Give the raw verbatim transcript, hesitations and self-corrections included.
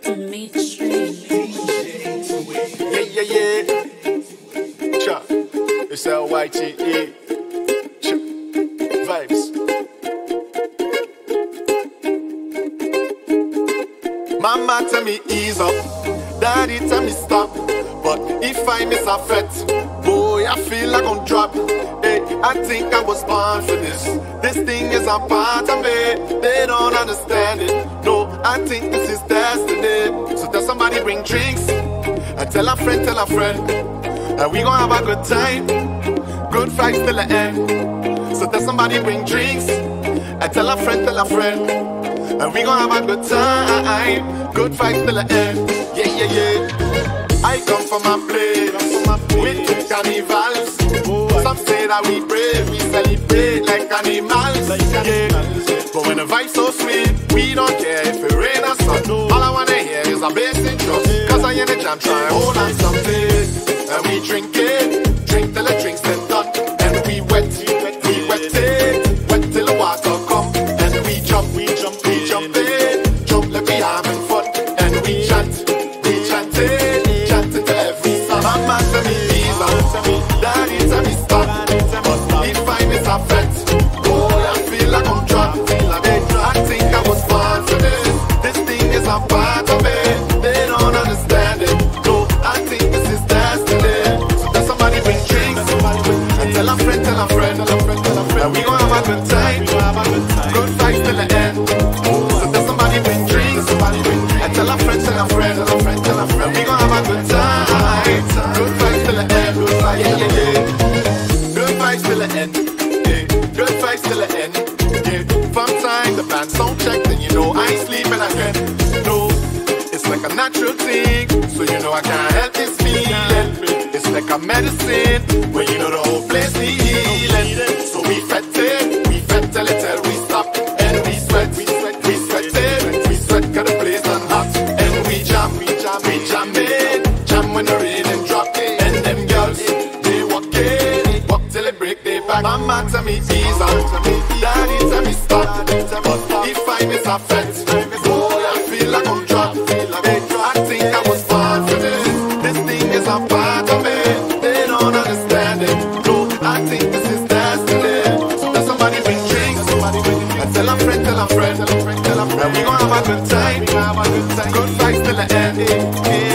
Yeah, yeah, yeah. Cha, it's L Y T E. Cha, vibes. Mama tell me ease up, daddy tell me stop. But if I miss a fet, boy, I feel like I'm drop. Hey, I think I was born for this. This thing is a part of me. They don't understand it. No, I think this is destiny. So tell somebody bring drinks, and tell a friend, tell a friend, and we gon' have a good time. Good vibes till the end. So tell somebody bring drinks, and tell a friend, tell a friend, and we gon' have a good time. Good vibes till the end. Yeah, yeah, yeah. I come from a place with two carnivals. Some say that we brave, we celebrate like animals. Yeah. But when the vibe's so sweet, we don't care if it rain or sun. All I wanna hear is a bass in trust. Cause I in the jam try hold on something. And we drink it, drink till the drinks them done. And we wet, we wet it, wet till the water come. And we jump, we jump, we jump in, jump like we having fun. And we chant, we chant it. Mama tell me ease up, daddy tell me stop. But if I miss a fet, oh, I feel like I'm drunk. I think I was born for this. This thing is a part of me. They don't understand it. No, I think this is destiny. So tell somebody bring drinks, and tell a friend, tell a friend, and we gon' have a good time. Good vibes till the end. So tell somebody bring drinks, and tell a friend, tell a friend, and we gon' have a good time. Good vibes till the end, good vibes, yeah, yeah, yeah. Good vibes till the end, yeah. Good vibes till the end, yeah. From time the band sound check, then you know I ain't sleeping again. No, it's like a natural thing, so you know I can't help this feeling. It's like a medicine, when you know the whole place need healing. So we fed it, we fed till it till we stop, and we sweat, we sweat, we sweat it, we sweat 'cause the place done hot, and we jam, we jam, we jam it. When the rhythm drop, and them girls, they walk it, walk till they break their back. Mama tell me ease up, daddy tell me stop. But if I miss a fet, oh, I feel like I'm dropped. I think I was born for this. This thing is a part of me. They don't understand it. No, I think this is destiny. So tell somebody bring drinks, and tell a friend, tell a friend, and we gon' have a good time. Good vibes till the end.